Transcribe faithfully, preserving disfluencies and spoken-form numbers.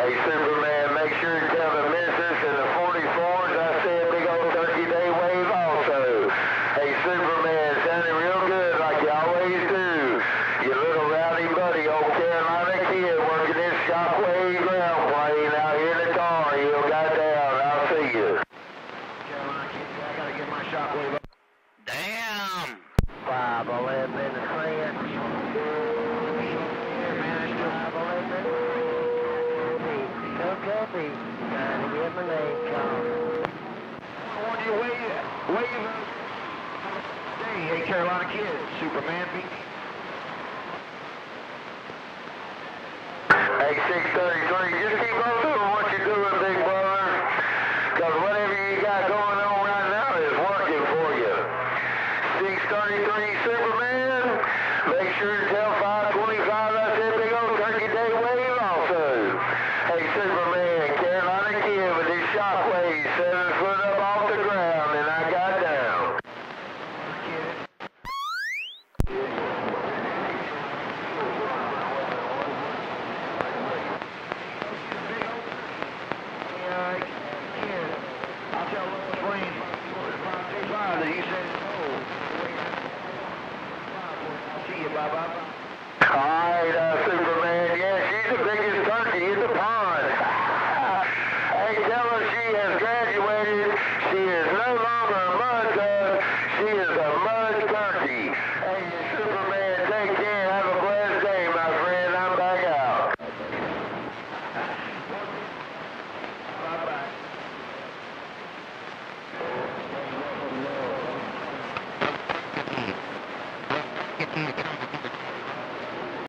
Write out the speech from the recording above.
Hey, Superman, make sure you tell the missus and the forty-fours I said big old Turkey Day wave also. Hey, Superman, sounding real good like you always do. Your little rowdy buddy, old Carolina kid, working this Shockwave ground plane out here in the car. You got down. I'll see you. Carolina kid, I gotta get my Shockwave up. Damn! five eleven in the French. Copy. Trying to get my name called. I want you to wave, wave. Hey, hey, Carolina kid, Superman beat me. Hey, six thirty-three.